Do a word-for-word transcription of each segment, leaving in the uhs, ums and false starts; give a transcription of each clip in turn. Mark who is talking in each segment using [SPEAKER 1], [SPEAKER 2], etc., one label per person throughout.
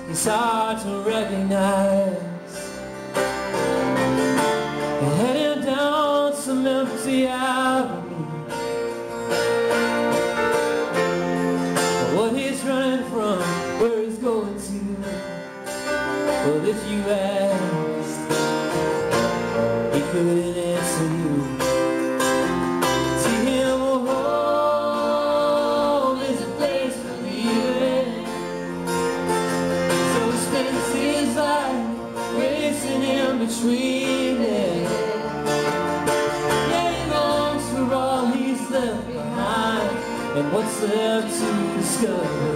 [SPEAKER 1] It's hard to recognize. You're heading down some empty avenue, but what he's running from, where he's going to, well, if you asked, he couldn't answer you. To him, home is a place for leaving, so he spends his life racing in between it. Yeah, he longs for all he's left behind and what's left to discover.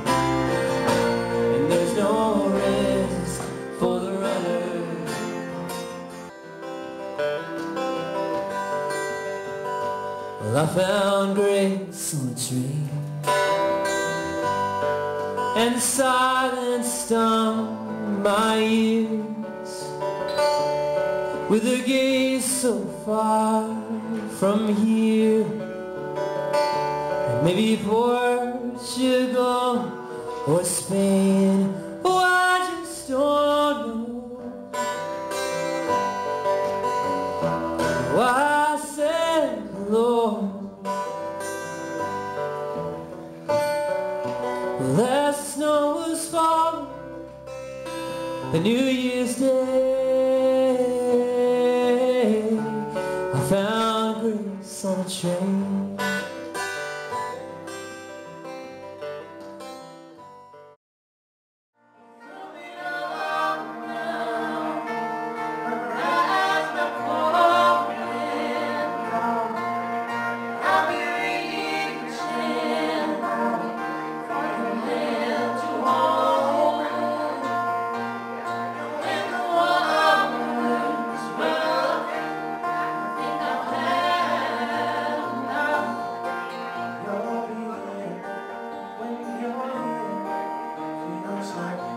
[SPEAKER 1] And there's no rest for the runner. Well, I found grace on a tree, and the silence stung my ears with a gaze so far from here. And maybe Portugal or Spain, oh, I just don't know. Oh, I said hello. Well, as the snow was falling, the New Year's Day, I found grace on a train.
[SPEAKER 2] Feels like